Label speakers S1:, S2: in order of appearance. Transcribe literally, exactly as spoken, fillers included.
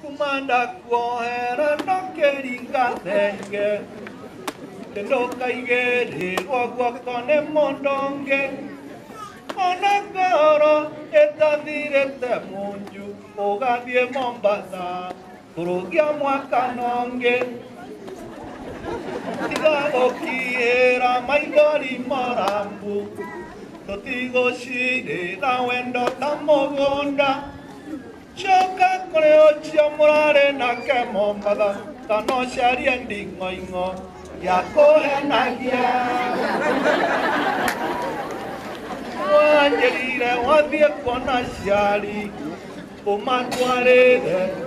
S1: kumanda kuohera no keringa thenge tendo kaigere gwagwa kone mondonge ona goro etathirete munju ugathie Mombasa kurugia mwaka nonge tiga gukihira maithori marambu tutigocirira wendo ta mugunda choka kuri ochia murare nake Mombasa kana ciarie nding'oing'o yakuhenagia wanjirire wathie kuona ciari umatwarire